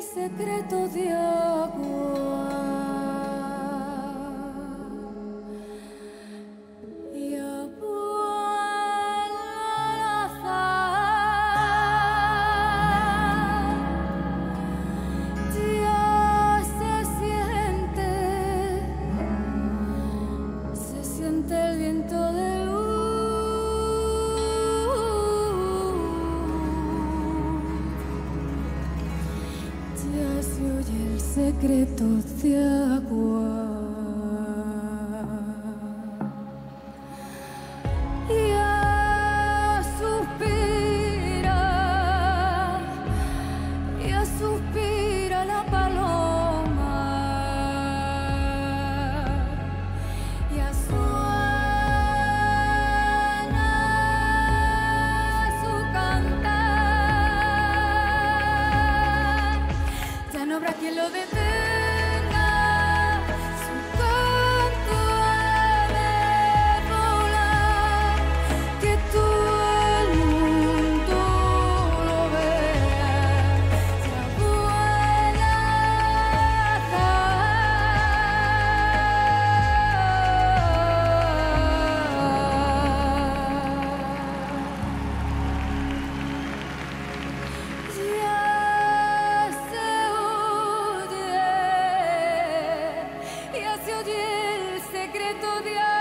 secreto de agua y abuela al azar. Ya se siente el viento de se oye el secreto de agua. Ya suspira la paloma. Ya suena su cantar. Ya no habrá quien lo detenga, su canto ha de volar, que todo el mundo lo vea, se abuela ya se oye el secreto de